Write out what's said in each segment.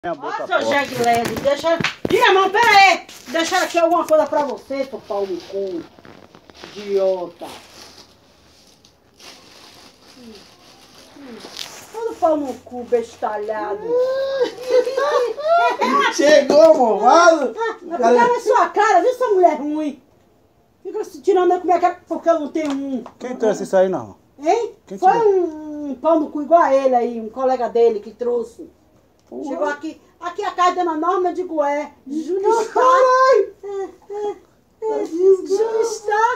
Ó, seu Jegland, deixa... Tira a mão, pera aí! Deixaram aqui alguma coisa pra você, seu pau no cu. Idiota. Todo pau no cu, bestalhado. Chegou, malvado! Vai ficar na sua cara, viu, sua mulher ruim? Fica se tirando com minha cara porque eu não tenho um... Quem trouxe isso aí, não? Hein? Quem Foi tirou? um pau no cu igual a ele aí, um colega dele que trouxe. Porra. Chegou aqui a casa da Norma, eu digo, Júlio está. Júlio está.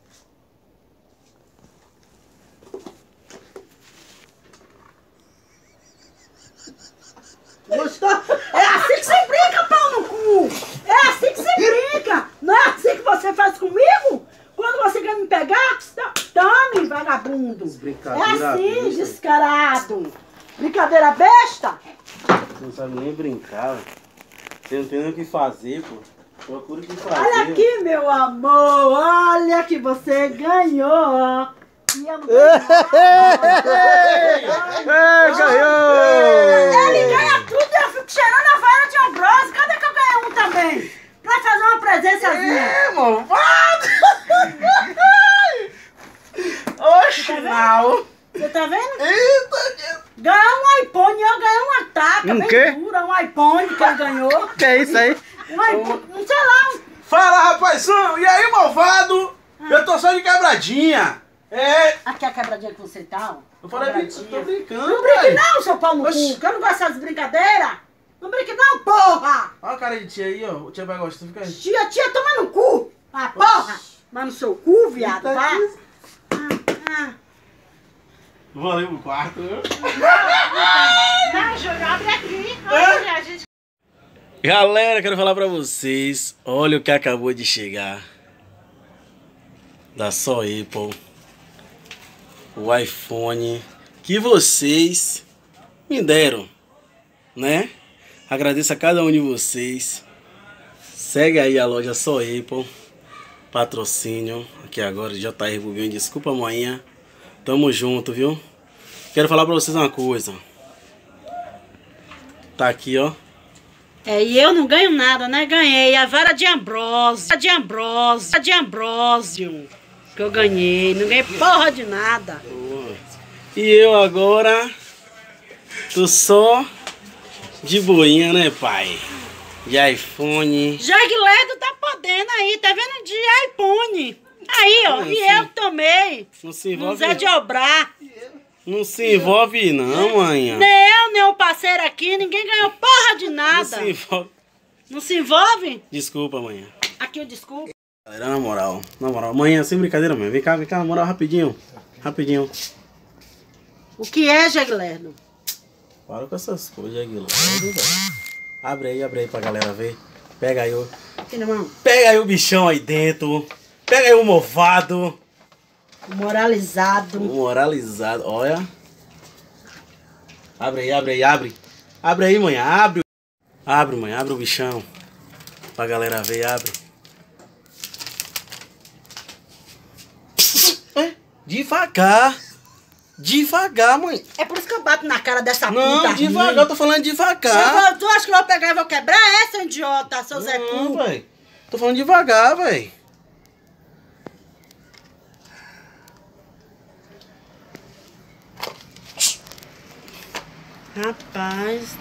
Gostou? É assim que você brinca, pau no cu! É assim que você brinca! Não é assim que você faz comigo? Quando você quer me pegar, tome, vagabundo! É assim, descarado! Brincadeira besta? Você não sabe nem brincar, velho. Você não tem nem o que fazer, pô. Procura o que fazer. Olha aqui, meu amor! Olha que você ganhou! ó. E eu não ganhei nada. Ganhou! Ele ganha tudo, eu fico cheirando a vara de Ambrose. Cadê que eu ganhei um também? Pra fazer uma presençazinha. É, malvado! Oxe, não! Você tá vendo? Eita, Ganhou um iPhone, eu ganhei uma taca Um bem quê? dura, um iPhone que ele ganhou. que é isso aí? Um iPhone, sei lá. Fala, rapazão! E aí, malvado? Eu tô só de quebradinha. É. Aqui é a quebradinha que você tá, ó. Eu falei, eu tô brincando, Não brinque velho. não, seu pau no Oxi. cu, que eu não gosto dessas brincadeiras. Não brinque não, porra. Olha a cara de tia aí, ó. O tia vai gostar, fica aí. Tia, toma no cu. Ah, porra. Mas no seu cu, viado, Eita, vai. isso. Ah. Vou ali pro quarto. Não, Júlio, abre aqui. Olha, a gente... Galera, quero falar pra vocês. Olha o que acabou de chegar. Da Só Apple. O iPhone que vocês me deram, né? Agradeço a cada um de vocês. Segue aí a loja Só Apple. Patrocínio. Aqui agora, JR Rubinho. Desculpa, manhã. Tamo junto, viu? Quero falar pra vocês uma coisa. Tá aqui, ó. E eu não ganho nada, né? Ganhei a vara de Ambrósio. De Ambrósio. Que eu ganhei. Não ganhei porra de nada. E eu agora tô só de boinha, né, pai? De iPhone. Jagledo tá podendo aí, tá vendo? De iPhone. Aí, ó. E eu tomei. Não se Não envolve. Zé de obrar. Não se envolve não, manhã. Nem o parceiro aqui, ninguém ganhou porra de Não nada. se envolve. Não se envolve? Desculpa, manhã. Aqui eu desculpo. Galera, na moral, manhã, sem brincadeira, mãe. Vem cá, na moral, rapidinho. Rapidinho. O que é, Jagledo? Para com essas coisas, Aguilera, velho. Abre aí pra galera ver. Pega aí o... Aqui na mão. Pega aí o bichão aí dentro. Pega aí o mofado. Moralizado. Moralizado, olha. Abre aí. Abre aí, mãe, abre. Abre, mãe, abre o bichão. Pra galera ver, abre. Devagar. Devagar, mãe. É por isso que eu bato na cara dessa Não, puta devagar, ruim. eu tô falando devagar. Tu acha que eu vou pegar e vou quebrar essa, idiota, seu Zé Não, Cu? velho. Tô falando devagar, velho. Rapaz.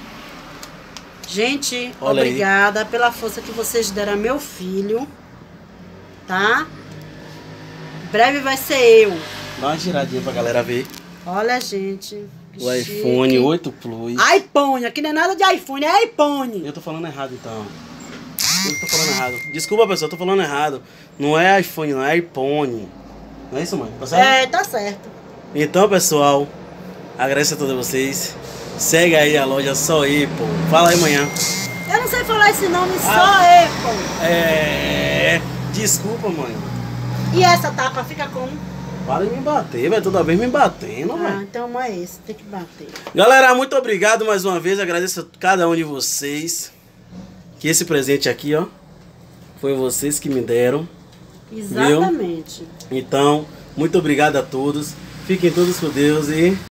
Gente, Olha aí. obrigada pela força que vocês deram a meu filho. Tá? Breve vai ser eu. Dá uma giradinha pra galera ver. Olha, gente. que O chique. iPhone 8 Plus. iPhone, aqui não é nada de iPhone, é iPhone. Eu tô falando errado, então. Eu que tô falando errado. Desculpa, pessoal, eu tô falando errado. Não é iPhone, não é iPhone. Não é isso, mãe? Tá certo? É, tá certo. Então, pessoal, agradeço a todos vocês. Segue aí a loja Só Apple. Fala aí, manhã. Eu não sei falar esse nome, só Apple. Desculpa, mãe. E essa tapa fica como? Para de me bater, velho. Toda vez me batendo, Ah, velho. então não é esse, tem que bater. Galera, muito obrigado mais uma vez. Agradeço a cada um de vocês. Que esse presente aqui, ó, foi vocês que me deram. Exatamente. Então, muito obrigado a todos. Fiquem todos com Deus e